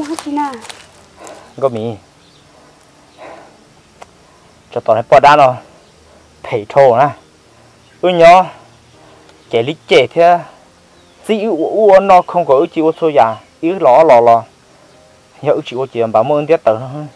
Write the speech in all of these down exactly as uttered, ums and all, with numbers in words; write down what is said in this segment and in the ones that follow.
hết chi na có mì cho tao này bỏ đá rồi phải thô nè ui nhỏ chạy lý chạy thế gì u u nó không có ưu chịu số già ưu lọ lọ lọ nhớ ưu chịu chỉ bảo mơn tiết tờ thôi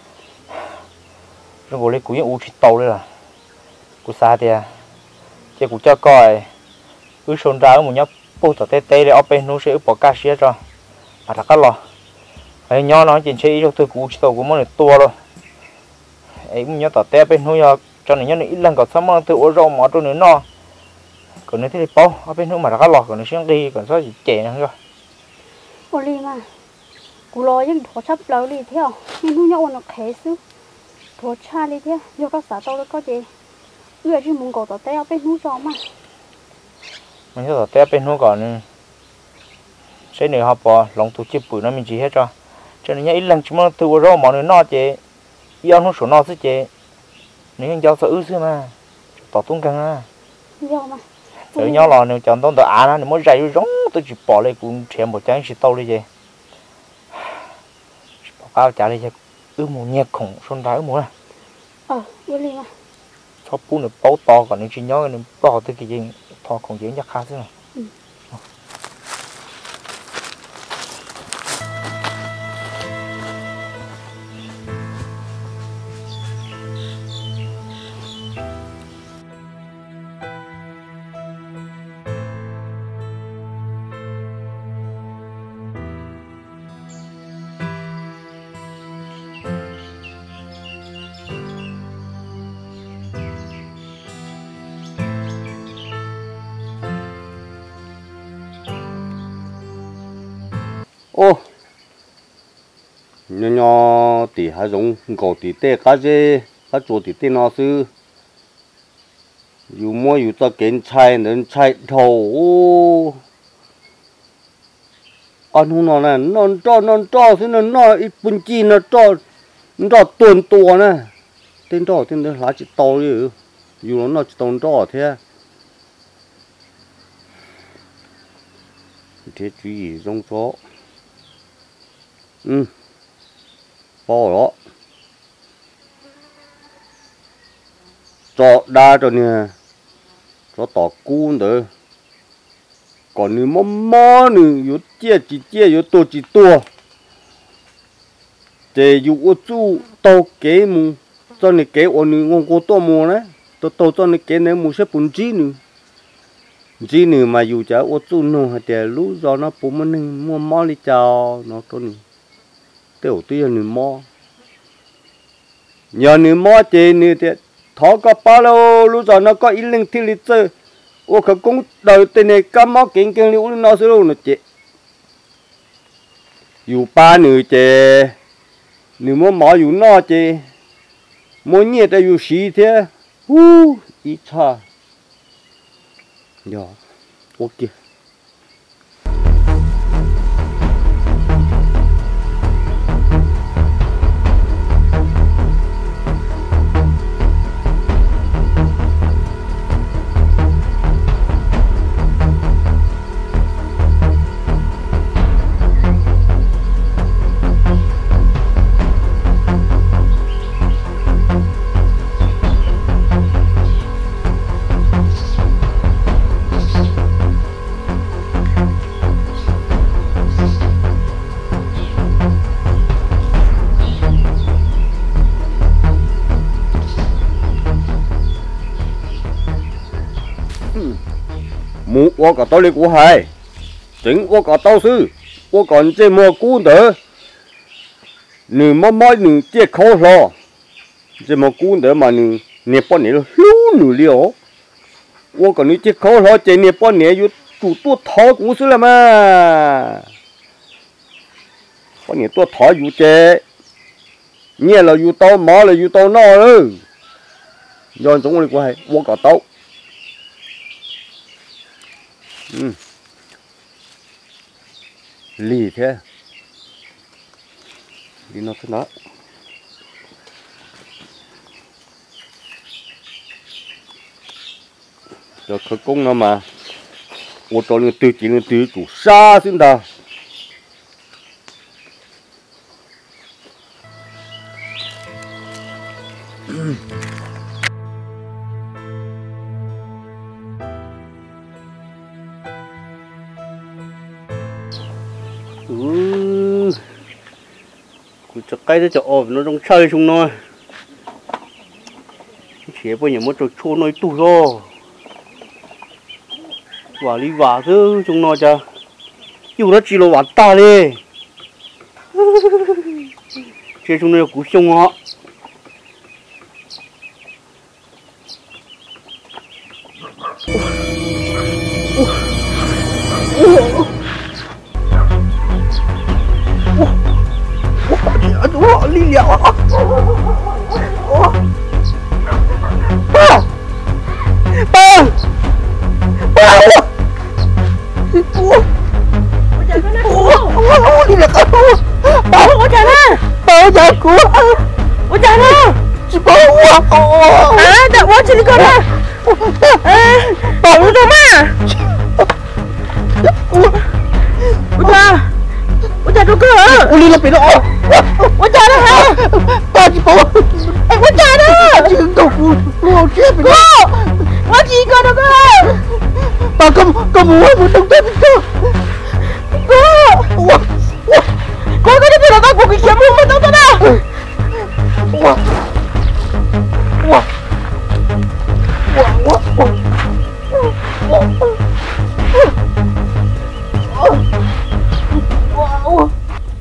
rồi ngồi lấy cúi u chỉ tàu đây là cú xa thì chỉ cú cho coi ưu sơn ra một nhóc bố tao tê tê để ở bên nó sẽ bỏ cá xía cho mà thật lọ ấy nhỏ nó chỉ chơi cho tôi cú chỉ tàu của món này to rồi ấy cũng nhớ tao tê bên nó cho nên nhớ này ít lần còn sớm hơn từ ô rau mà tôi nữa no còn nếu thế thì bao ở bênนู้mà đã lọt còn nó sáng đi còn sao gì chè nữa cơ ô li mà cú lo những thổ chấp lâu đi theo nhưng nó nhau nó khé xứ thổ cha đi theo do các xã tao nó có gì ưa chứ muốn cầu tao té ở bênนู้cho mà mình nhớ tao té bênนู้còn sẽ nữa họ bỏ lòng tụ chip bự nó mình chỉ hết cho cho nên nhớ ít lần chúng nó từ ô rau mà nó no chè yêu nó số no xứ chè nếu anh giao sợ ư xưa mà tao tung căng à do mà tự nhau lò nếu chọn tao tự ăn nó mới dày giống tôi chỉ bỏ lại cũng chém một trái chỉ tao đi vậy bỏ cao trả đi cho ư một nhẹ khủng xuân thái ư một à ờ vui liền à chó bún được bao to còn nếu chỉ nhớ nó to tới cái gì to khủng chuyện chắc khá thế này ô nhỏ nhỏ thì hay giống gạo thì tê cá dê cá chuột thì tê nó sư dù mua dù ta kiến chai nên chai thầu ô anh không nói này nó cho nó cho thế nó nó ít bún chi nó cho nó cho tuần tua nè tên đó tên đó lá chỉ to đi dù nó nó chỉ to to thế thế chú ý giống số ừ bỏ đó cho đa cho nè cho tỏ cún nữa còn nếu mò mò nữa yếu chia chỉ chia yếu to chỉ to để yếu ô chu tàu kế mu cho nên kế ô nữa ngon cô to mu đấy to to cho nên kế này mu sẽ bún chi nữa chi nữa mà yếu chả ô chu nó để lú do nó bún mà nên mua mò đi chào nó to nữa tiểu tuy là mò nhờ nửa mò chế nửa thì thọ có bao lâu lúc giờ nó có ít linh thì lịch sử ô khởi cũng đầu tên này cắm mò kinh kinh liu nó sẽ luôn nó chế dù ba nửa chế nửa mò mò dù nó chế mỗi nhiệt là dù xí thế hu ít cha giờ ok mu我搞到你股海，整我搞到是，我讲这么股的，你妈妈你这口了，这么股的嘛你你半年了，溜你了，我讲你这口了，这你半年有主多讨股市了嘛，半年多讨有这，捏了有到毛了有到那了，让中我的股海我搞到。ừ lì thế đi nó thế đó cho khởi công nó mà ô tô nó từ chỉ nó từ chủ xa xin ta ừ cứ cho cái đó cho ổn nó trong chơi chúng nó chỉ bây giờ mới cho chua nói tù rồi và đi vào thứ chúng nó cho dù nó chỉ là vào ta đi chơi chúng nó cũng xong họ chú họ đi liệu ba ba ba đi được không ba ủa trời nó ba trời của ủa trời nó chị ba ủa à trời quá chị đi con à ba ủa đâu mà ủa trời ủa trời đâu cơ hả ủa đi là bị đó ủa trời đó hả ba chị ba ủa trời đó chị đâu cô chết bị đó ủa chị con đâu cơ ba con con muốn muốn trong tay cô cô cô có đi đâu cô cái kiếm luôn mà đâu đó wow wow wow wow wow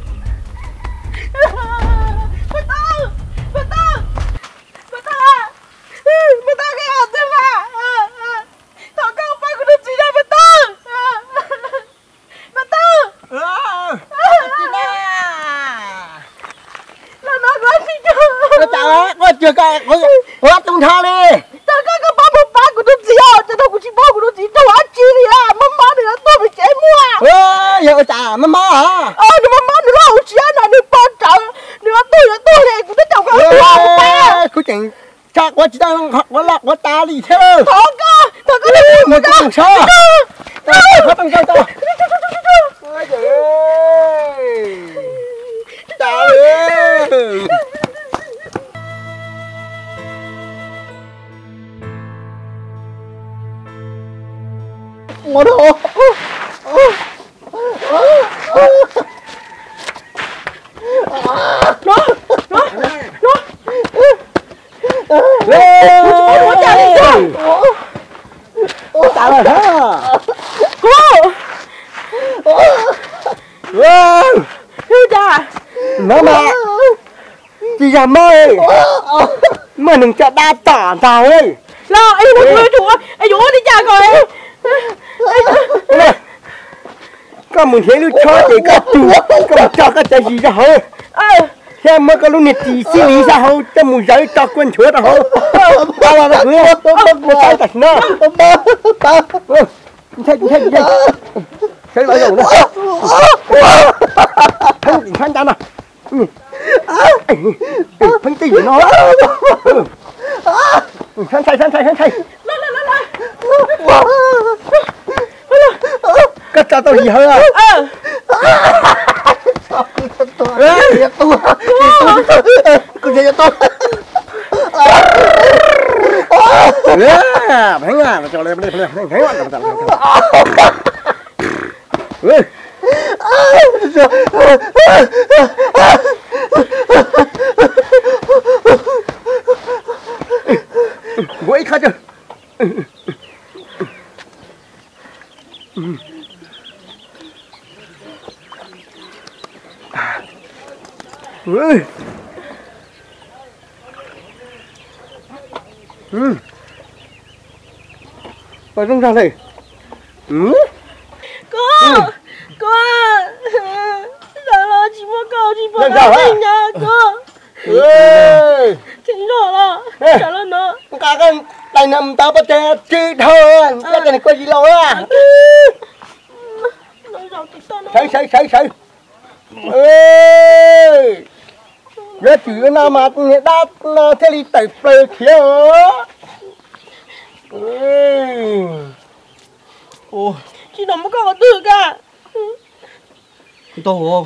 chưa cả quá tung tha đi tao có cái ba bốn ba của nó gì à tao đâu có chỉ ba của nó gì tao ăn chi đi à mắm má nữa tôi bị chết mua ơ giờ chả mắm má hả ờ nhưng mắm má nữa là chỉ ăn là được ba trận nữa tôi là tôi này cũng biết đâu có ăn ba cứ chẳng chắc quá chỉ đang học quá lạc quá ta đi thế thôi cơ thôi có đi một cái sao tao tao tao tao tao ôi trời ơi tao đi ngồi đó nó nó nó ủa cha đi sao ủa sao rồi hả cô vâng thiếu cha nó mà chị già mơi mà đừng cho đa tỏ vào ấy lo ấy nó cười chúa ấy chúa đi cha coi có mình thấy nó cho thì có chủ có cho cái cái gì ra hả xem mới có lúc này chỉ xử lý ra hả cho mình giấy cho quân chúa ra hả ba ba ba nữa một tay thật nó ba ba thấy thấy thấy thấy bao giờ nữa thấy gì khăn ta nào phân tích nó khăn say khăn say khăn say cất cho tôi gì hơn à? Ờ. Tôi tôi tôi cho tôi. À, bánh à, cho lên lên lên, thấy không? Làm làm làm. Quay khát chưa? Ui. Ừ. Vào trong ra đây. Ừ. Cô. Ừ. Cô. Sao nó chỉ mua cầu chỉ mua cái gì nha cô. Ê. Chính rồi là. Chả là nó. Cả cái tay nằm tao bắt té chi thôi. Cái này có gì lâu á. Sấy sấy sấy sấy. Ê. Nhớ chữ nào mà đã thế đi tẩy phơi kia ồ chị nó mới có cái từ cả tôi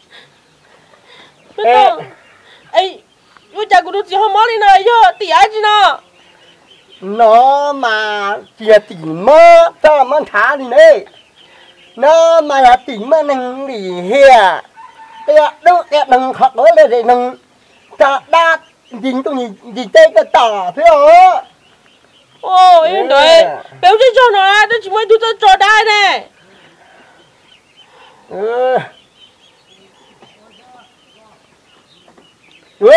ê ấy tôi chả có được gì không đi này chứ tỷ ai chứ nào nó mà chỉ tỷ mơ sao mà thả đi này nó mà là tỉnh mà nâng lì hìa cái đâu cái nâng học nói là để nâng cả đa dính tôi nhìn nhìn tay cái tỏ thế hả ồ yên đấy béo chứ cho nó đó chỉ mới tôi cho đai này ừ ừ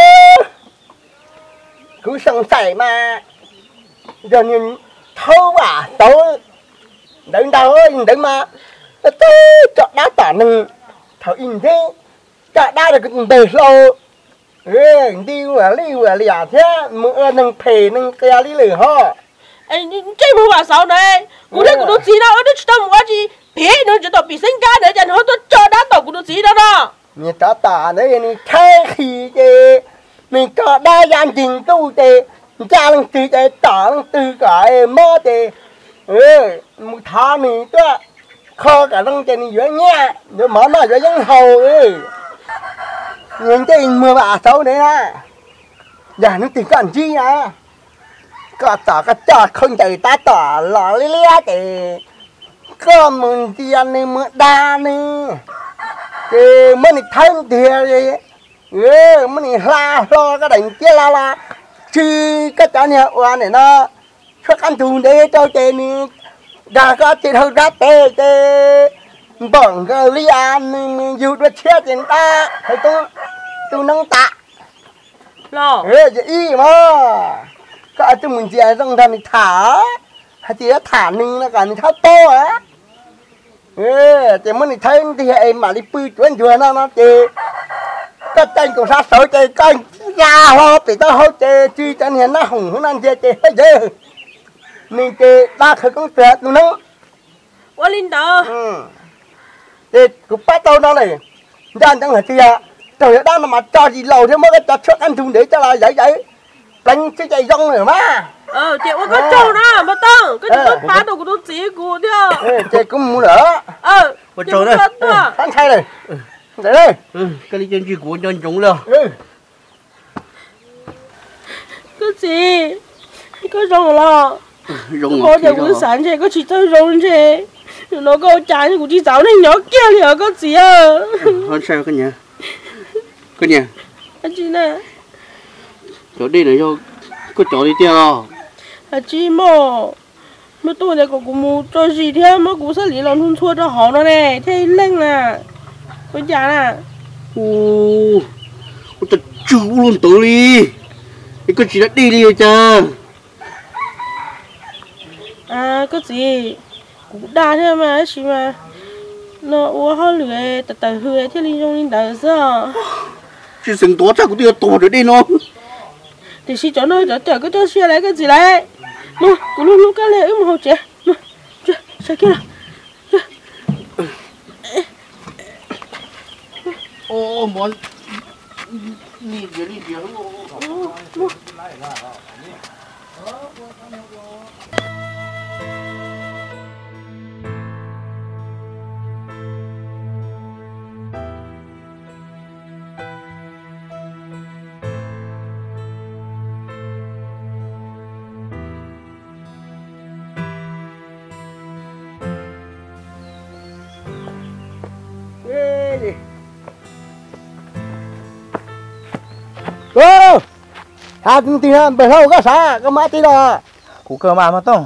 cứ sẵn sảy mà giờ nhìn thâu à tối đứng đâu đứng mà tôi chọn đá tỏ nâng thảo in thế chọn đá là cái bề lâu ừ đi qua đi qua lìa thế mưa nâng phê nâng kia đi lửa ho anh chơi mua vào sao đấy cụ thể cụ nó gì đâu nó tao mua gì phê nó chỉ tao bị sinh ca để cho nó tôi cho đá tao cụ nó gì đâu đó như ta tả đấy này thay khi chứ mình có đa dạng trình tu thì cha lăng từ cái tỏ lăng từ cái mơ thì ừ một tháng mình tôi kho cả lăng trên dưới nhẹ rồi mở mà dưới dân hầu ừ nhìn cái mưa bả xấu đấy ha giờ nó tìm cái chi à có tỏ cái tỏ không chạy ta tỏ lò lê lê thì có mình tiền này mưa đa này thì mình thân thì ừ mình la lo cái đánh kia la la chứ cái chỗ này oan này nó xuất ăn thùng đấy cho trên này đã có trên hơi rát tê tê bỏng cái ly ăn dù được chết trên ta thấy tôi tôi nâng tạ lo ừ vậy mà cái tôi mình chỉ trong thằng thả hay chỉ thả nưng là cả tháo to á ừ thì mình thấy thì em mà đi pư chuẩn chuẩn nó nó thì cái tên của sát sỏi thì cái ra ho thì tao ho thì chi cho nên nó hùng nó ăn gì thì hết giờ mình thì ta khởi công tuyệt luôn nó quá linh đó ừ thì cũng bắt tao nó này ra chẳng hạn thì à trời đó mà cho gì lâu thế mới cái cho trước ăn thùng để cho là vậy vậy đánh cái chạy rong rồi mà ờ chị có con trâu đó mà tao cái gì nó phá đồ của nó chỉ của theo chị cũng muốn nữa ờ một trâu đây ăn thay này để đây ừ cái ly chân chi của nhân chúng luôn ừ cái gì cái rồng lo rồng có thể cũng sáng chứ có chỉ tao rồng chứ nó có chán của chị cháu này nhỏ kia thì có gì à hơn sao cái nhà cái nhà anh chị nè chỗ đi này cho có chỗ đi theo anh chị mò mà tôi này cũng muốn cho gì thế mà cũng sẽ lý luận không thua cho họ nó này thế lên nè có chán à ô tôi chú luôn tối đi cái con chỉ đã đi đi rồi cha à có gì cũng đa thế mà chị mà nó uống hơi lười từ từ hơi thế linh trong linh đỡ sao chứ sừng to chắc cũng tiêu to rồi đi nó thì chị cho nó cho chờ cái cho xe lại cái gì lại mà cũng lúc lúc cái này mà hậu trẻ mà chưa sao kia nào ô món đi đi đi đi ô hà tin tin ha bờ hậu cái啥cái má tí đó cú cơ mà mà tông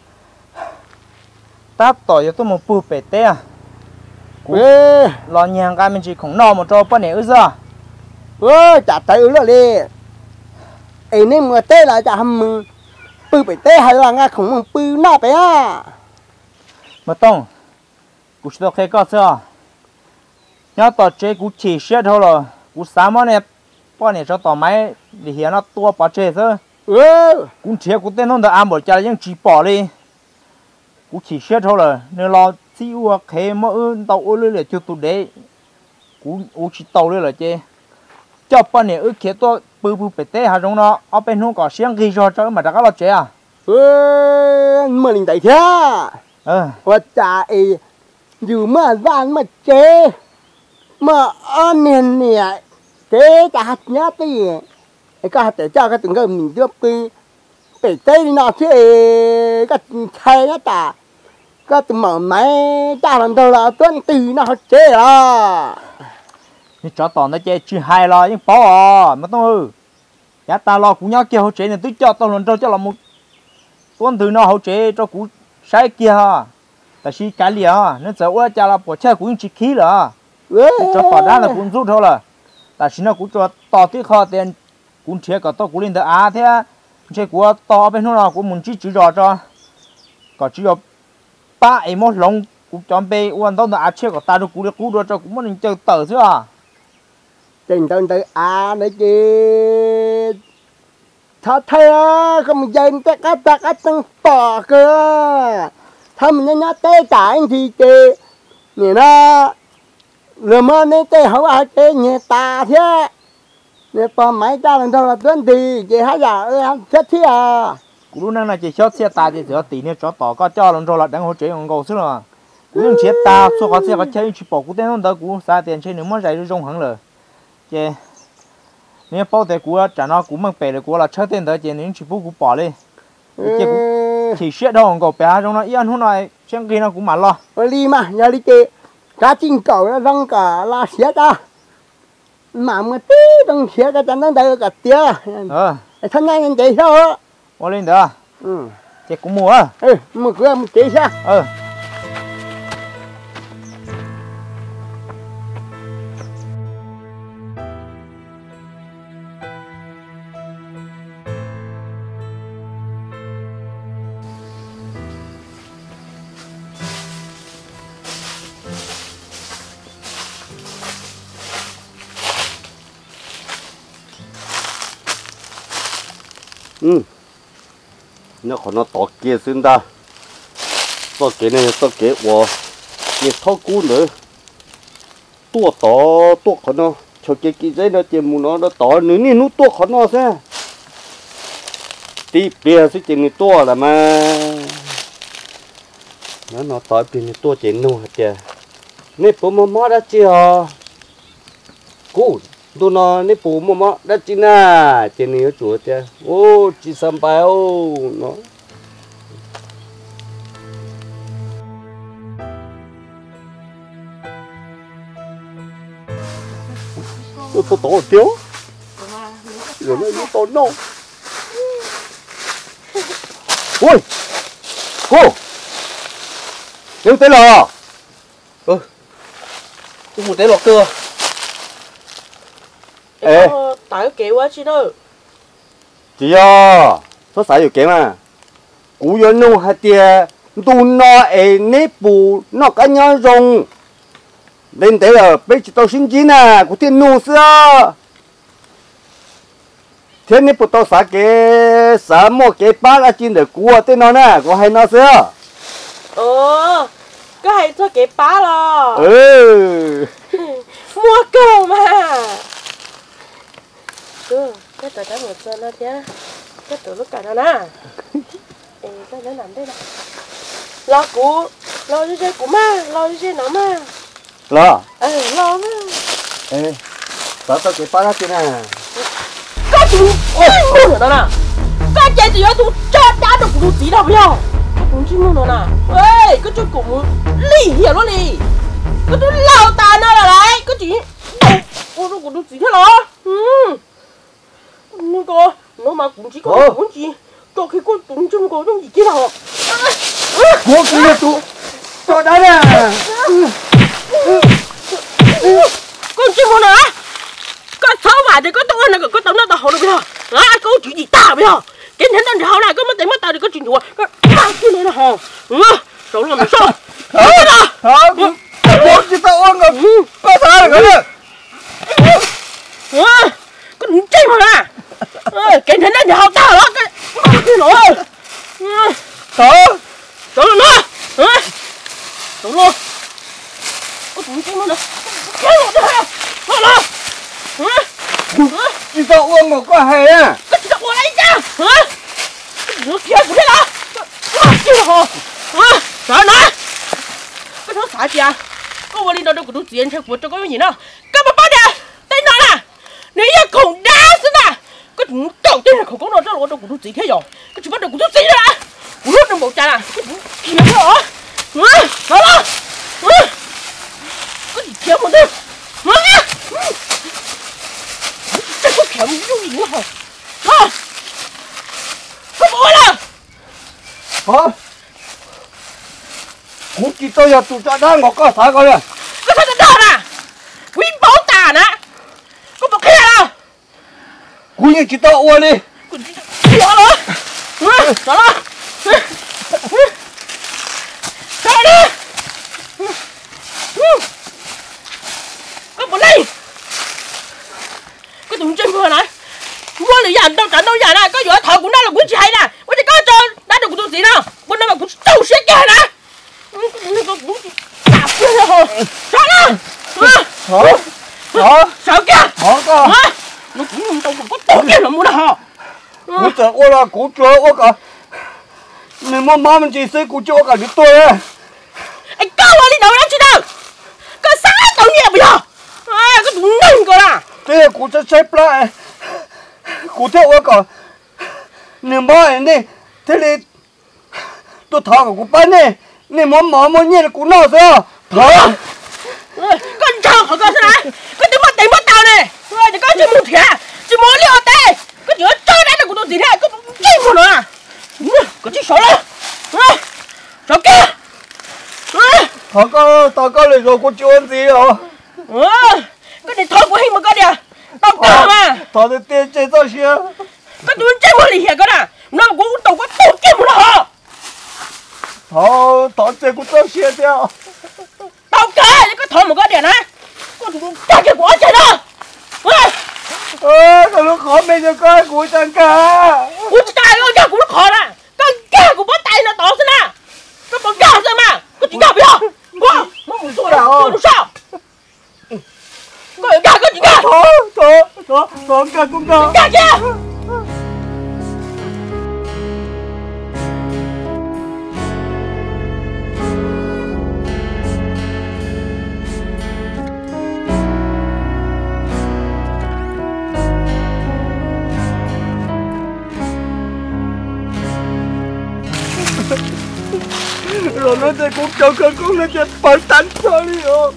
tát tỏi cho tôi một bự bể té à ê lo nhàng cái mình chỉ không no một trò bao nhiêu giờ ơ chả thấy ứ là đi ấy nên mà té là chả hầm bự bể té hay là nghe không bự na bé à mà tông cú chỉ thấy có sao nhớ tỏi chế cú chỉ xét thôi rồi cú sáng món này bao nhiêu cho tỏi máy để hiện nó tua bỏ chế thôi ừ cũng chỉ cũng tên nó đã ăn một chả nhưng chỉ bỏ đi cũng chỉ xét thôi rồi nên lo xíu à khi mà ơn tàu ơi là chưa tụt đấy cũng cũng chỉ tàu đấy là chứ cho bao nhiêu ước kia tôi bự bự bể té hà trong nó ở bên không có xiang ghi cho cho mà đã có lo chế à ừ mà linh đại thế ờ và chả ấy dù mà van mà chế mà ăn nền nè chế chả hạt nhá tí cái hạt để cho cái từng cái mình đưa đi để tây nó chứ cái thay nó ta có tụi mở máy ta làm đâu là tuần từ nó chế à nhưng cho tao nó chơi chưa hay lo nhưng bỏ à mà tôi giá ta lo cũng nhớ kia hỗ trợ này tôi cho tao lần cho cho là một tuần từ nó hỗ trợ cho cũng sai kia ha tại khi cái gì à nó sợ quá cha là bỏ chơi cũng chỉ khí rồi cho bỏ ra là cũng rút thôi là tại khi nó cũng cho tao tí kho tiền cũng chia cả tao cũng lên được à thế chơi của tao bên nó cũng muốn chỉ chỉ rõ cho có chỉ có ba em một lồng cũng chọn bê quan tao đã chia cả ta được cũng được cũng được cho cũng muốn chơi tờ chứ à tình tao tới à đấy chứ thật thế không dành tất cả tất cả tăng bỏ cơ thầm nhá nhá tê trái thì tê nhỉ nó rồi mà nên tê hậu ai tê nhỉ ta thế nhỉ bỏ máy ta làm sao là tuần thì chị hai giờ ơi anh chết thế à cũng năng là chỉ cho xe ta thì chỉ tí nữa cho tỏ có cho lần rồi là đang hỗ trợ ông cầu chứ là cũng chế ta số có xe có chơi chỉ bỏ cũng tên đó cũng xa tiền chơi nữa mà giải được trong hàng rồi chế nếu bao tiền của trả nó cũng mang bể được của là chơi tiền đó chế nếu chỉ phụ cũng bỏ đi chế cũng chỉ xét đâu ông cầu bé trong nó yên hôm nay xem kia nó cũng mặn lo đi mà nhà đi chơi cá chim cầu nó rong cả là xét ra mà mà tí trong xét ra cho nó đây cả tia ờ thân nhanh như vậy sao qua lên đó ừ chế cũng mua à ừ mua cửa một tí sao ờ ừ nó còn nó to kia xuyên ta to kia này to kia của như thau cú nữa tua to tua còn nó cho cái cái giấy nó chỉ muốn nó nó to nữa nè nó tua còn nó sao tí bia sẽ chỉ này tua là mà nó nó to bia này tua chỉ nô hả chị nè bố mama mò đã chưa cú tôi nói nè bố mama mò đã chưa na chỉ này ở chỗ chị ô chị sắm bài ô nó tôi tôi tổ tiêu rồi nó nó tổ nô ôi cô nếu thế là ừ tôi muốn té lọt cưa ê tại cái quá chứ đâu chị à nó xài nhiều kém à cú yo nô hai tia tu nó ê nếp bù nó cả nhau rong lên thế là bây giờ tao xin chín à của tiền nô xưa thế nếp bù tao xả cái xả một cái bát ở trên để cua tên nó nè có hay nó xưa ờ cái hay cho cái bá lo ừ mua cơ mà cơ cái tờ cái một chân nó chứ cái tờ lúc cả nó nè ê cái nó nằm đây nè lo cú lo cho chơi cú mà lo cho chơi nó mà lo ờ lo mà ê xả tao cái bát ở trên nè cái chú ôi mua nữa đó nè cái chơi gì đó chú cho đá được chú gì đâu bây giờ cái chú chỉ mua nữa nè ê cái chú cũng lì hiểu nó lì cái chú lao ta nó là đấy cái chú ôi nó cũng gì thế đó ừ nó có nó mà cũng chỉ có muốn gì cho cái con tụng chung có trong gì kia nào cua kia chú cho đá nè con chim con nữa có sáu vài thì có tôi này có tao nó tao hỏi được bây giờ à có chuyện gì ta bây giờ cái thằng anh hậu này có mất tiền mất tao thì có chuyện gì có bao nhiêu nữa là hò ừ rồi làm sao hả hả cua chỉ tao uống rồi có sao rồi nữa à con chim mà nè cái thằng anh hậu tao đó cái cái nổ hả rồi nó hả rồi luôn có chuyện chim mà nè cái một đó nó nó chỉ tao uống mà có hay à cái chuyện của lấy ra hả nước kia của thế nào kia hả hả sợ nó cái thứ xả gì à có vô đi đâu đâu của tôi tiền theo của tôi có cái gì nữa cái mà bao nè tên nó nè nếu như còn đá xí nè cái chuyện đầu tiên là không có đâu đâu của tôi tiền thế rồi cái chuyện bắt đầu của tôi tiền nè của tôi trong bộ trà nè cái chuyện kia thế hả hả cú chỉ tôi giờ tụi cha đang ngọc có sao coi nè có sao đâu nè quý báu tà nè có một kia đâu cú như chỉ tôi uo đi đó đó đó đó sao đi có một ly có tụi chơi mưa này mua lì dàn đâu trận đâu dàn này có vừa thợ của nó là quý chị hay nè quý chị có cho đã được của tôi gì đâu bên đó mà cũng trâu xếp kia nè sao đó hả hả sao kia hả con nó cũng đâu có tổ kia là mua đâu cú chờ uo là cú chờ uo cả nên mà má mình chỉ xây cú chờ cả đứa tôi đấy anh cao lên đi đâu đó chứ đâu có sáng tao nhẹ bây giờ à có đúng nâng cơ là thế cú sẽ xếp lại cú theo uo cả nên má này thế thì tôi thả cả cú bán này nên mà má mà nhẹ là cú nào sao thả con chào họ con sao này con tính mất tính mất tao này rồi thì có chuyện một thiệt chỉ muốn liều tê có chuyện cho đấy là của tôi gì thế có chơi một nữa à có chuyện xấu lắm sao kia thả con thả con lại rồi cú chưa ăn gì hả cái này thôi của hình mà con nè tao cả mà thả thì tiền chơi sao xia cái chuyện chơi một lì hiền con à nó cũng đâu có tổ chức một hả thả thả chơi cú sao xia theo tao cả cái thôi một con nè này con chơi cái của chơi đó ơ nó khó bây giờ coi cú chẳng cả cú tay ơi cái cú nó khó nè con kia của bắt tay nó to thế nè cái bọn gà ra mà cái chuyện gà bây giờ wow nó muốn rồi rồi nó sao cái gà cái chuyện gà thả thả thả thả cả cũng được gà kia rồi nó sẽ cũng cho con cũng nó sẽ phải tánh cho đi rồi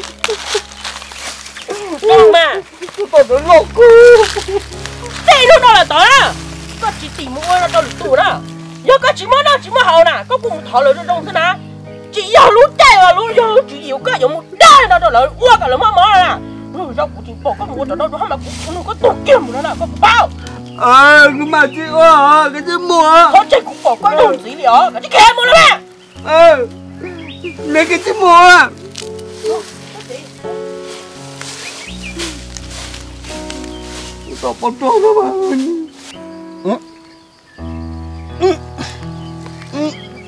nhưng mà tôi nó lột cô đây lúc đó là tao á có chỉ tìm mua nó đâu được tủ đó giờ có chỉ mới đó chỉ mới hậu nè có cùng thọ lợi trong thế nào chỉ giờ lúc chạy à lúc giờ chỉ yếu cái giống một đai nó đâu lợi uo cả là mỏ mỏ nè lúc rau của chị bỏ có mua cho nó nó mà cũng nó có tổ kiếm nữa nè có bao ờ nhưng mà chị ơi cái chứ mua thôi chị cũng bỏ có đồ gì đi ở cái chứ kém mua nữa nè ờ lấy cái chứ mua tao bắt đầu nó mà ừ ừ ừ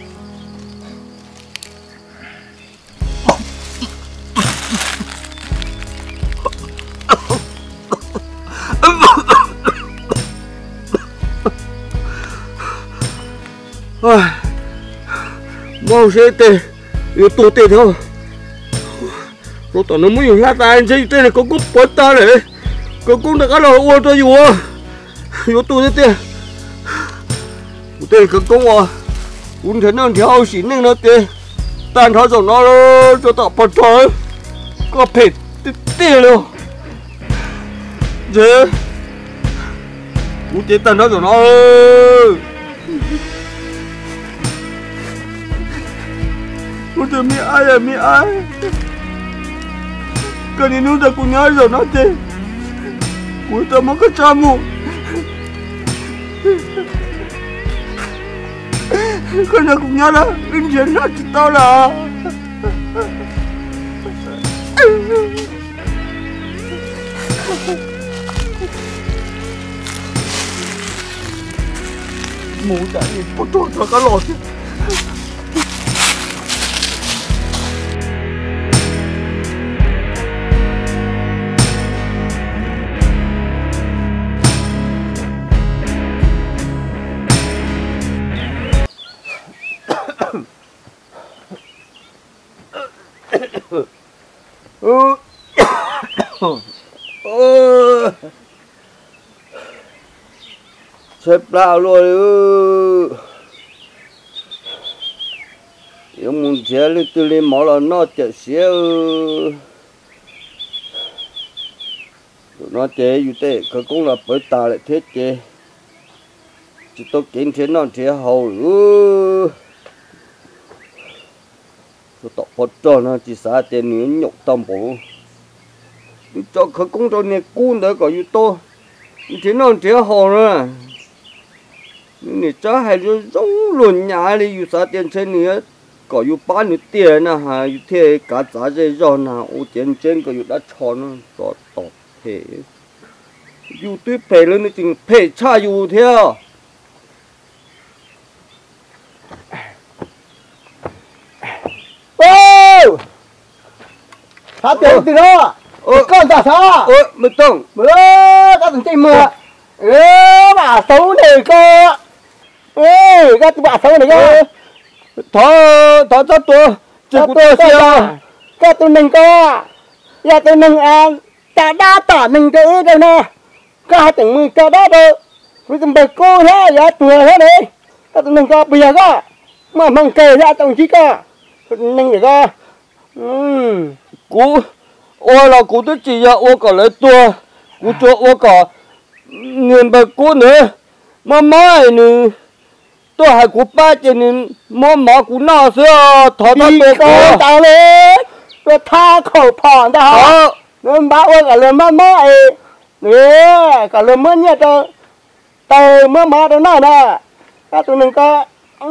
mau xe tê yếu tố tê thôi rồi tao nó mới dùng lát tay xe tê này có cúp bớt ta để có cũng được cái nào uo cho dù yếu tố tê tê tê cái công à cũng thấy nó theo xỉn nên nó tê tan tháo rồi nó cho tao bật thôi có phết tê tê luôn dễ cũng tê tan tháo rồi nó ủa tớ mi ai à mi ai cái này nó đã cũng nhớ rồi nó thế ủa tớ mới có cha mu cái này cũng nhớ đó in chuyện nó chỉ tao là mù tại có trộn vào cái lò chứ ừ ừ xếp lao luôn ừ nếu muốn chơi lên từ lên máu là nó chạy xe ừ nó chơi như thế cái cũng là bởi ta lại thế chơi chỉ tôi kiếm thế nó chơi hầu ừ bỏ trò nó chỉ xả tiền nữa nhục tâm bố cho khởi công cho nè cún đó có yêu to thế nó thế họ nữa nè cho hay rồi giống luôn nhà đi yêu xả tiền trên nữa có yêu bán nữa tiền nè ha yêu thế cả giá dây rồi nè ô tiền trên có yêu đã cho nó cho tọt thế yêu tuyết phê lên nó chừng phê cha yêu theo ô sao tiền từ đó con ta sao ơ mày tông mưa các thằng chơi mưa ơ bà xấu này cơ ê các bà xấu này cơ thọ thọ cho tôi chỉ của tôi sao các tôi nâng cơ ya tôi nâng à ta đã tỏ nâng cái đâu nè các hai thằng mưa cơ đó đâu với thằng bè cô thế ya tuổi thế đấy các tôi nâng cơ bây giờ cơ mà mong kề ra tổng chí cơ nâng để cơ ừm cú ô là cú tôi chỉ ra ô cả lấy tua cú cho ô cả người bà cú nữa mà mai nữa tôi hay cú ba cho nên mà mà cú nào xưa thọ thọ tôi có tao lên tôi tha khẩu phòn đó hả nên bảo ô cả lần mà mai nè cả lần mới nhớ tôi tao mới mà đâu nào nè các tôi nâng có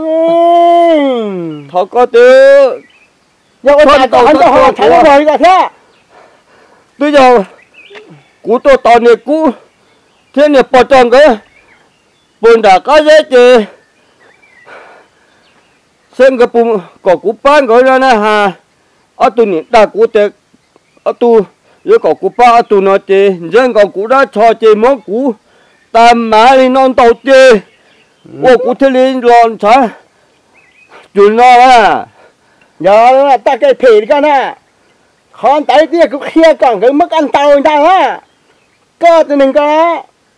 thọ có từ giờ ôi ta còn cho họ thấy rồi cả thế bây giờ cú tôi tao này cú thế này bỏ tròn cái buồn đã có dễ chứ xem cái bùn có cú bán cái ra nè ha ở tu này đã cú tệ ở tu nếu có cú bán ở tu nó chứ dân còn cú đã cho chứ món cú tam má đi non tàu chứ ô cú thế lên lon sao chuyện nó à giờ ta cái phê cái nè con tay tia cũng khia còn cái mức ăn tàu người ta á cơ từ mình cơ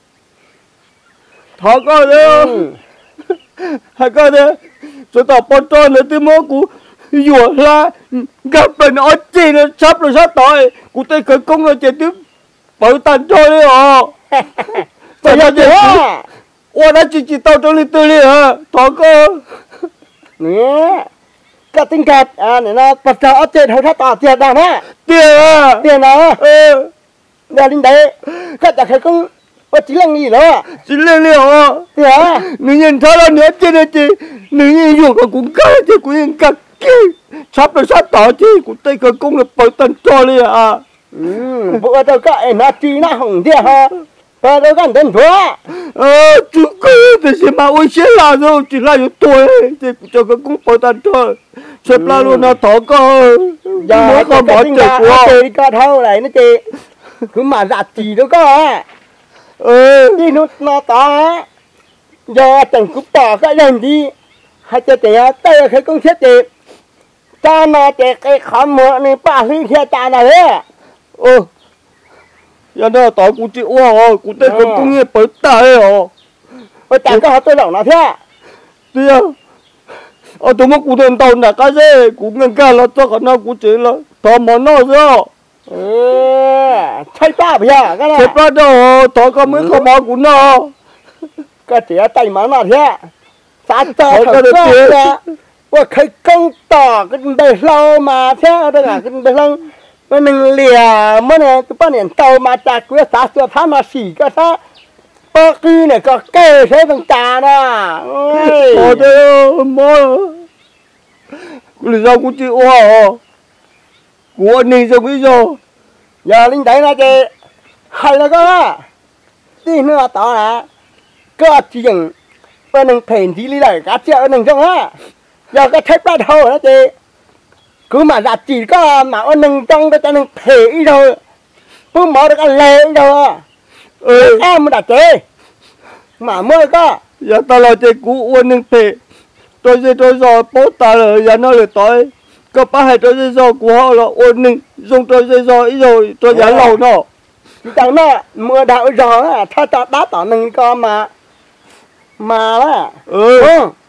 thọ có đấy hay có đấy cho tao bắt tròn lấy cái món cú dùa la gặp mình ở trên nó sắp rồi sắp tới cú tay khởi công rồi chết tiếp bảo tàn cho đấy hả bây giờ chứ ô đã chỉ chỉ tao cho lên tư đi hả thọ có nè cái tính cách à này nó bắt đầu ở trên hậu tháp tỏ tiền đâu nè tiền à tiền nào ừ ra đến đấy cái chả thấy cũng có chỉ là gì đó chỉ lên liệu à tiền à nữ nhân tháo ra nữa trên đây chị nữ nhân dùng còn cũng cao chứ cũng nhân cắt kia sắp rồi sắp tỏ chứ cũng tay khởi công là bảo tàn cho đi à ừ bữa đâu cái nó chỉ nó hỏng tiền ha bữa đâu cái đến thua ờ chú cứ thì xem mà ôi chết là rồi chỉ là những tuổi thì cho cái cũng bảo tàn cho xếp la luôn nó thỏ có giờ có bỏ chạy của chơi có thâu này nó chơi cứ mà giặt chỉ đâu có à ừ đi nó nó to giờ chẳng cứ bỏ cái lần đi hay chơi tiền tay cái công thiết thì cha nó chơi cái khó mở này ba mươi kia cha này đấy ừ giờ nó tỏ cũng chịu rồi cũng tay cái công nghiệp bảo tàn rồi ôi chẳng có tôi lỏng nó thế đi à ờ tụi nó cũng tiền tàu là cái gì cũng ngân cả là cho nó cũng chỉ là thọ món nó rồi ừ chơi ba bây giờ cái này xếp ra đâu thọ có mấy cái món của nó cái chỉ tay mà nó thế sao cho thật ra ôi cái công tỏ cái bề lâu mà thế đây là cái bề lâu mà mình lìa mới này cái bao nhiêu tàu mà chặt cái sao cho thằng mà xỉ cái sao bơ cứ này có kê thế thằng cha nè ờ thế mơ lý do cũng chịu à của anh đi xong cái rồi giờ linh đấy là gì hay là có đi nữa tao là có chuyện bên mình phèn thì lý lại cá chợ mình không á giờ cái thép ra đầu đó chị cứ mà giặt chỉ có mà ở mình trong cái cho mình phê rồi cứ mở được cái lệ rồi ừ em mới đặt chế mà mới có giờ tao là chơi cũ uốn nâng phê tôi chơi tôi rồi bố ta là giờ nó là tối có ba hai tôi chơi rồi của họ là uốn nâng dùng tôi chơi rồi ít rồi tôi giá lâu nó chẳng nó mưa đạo rồi á, thôi tao đá tao mình có mà mà đó ừ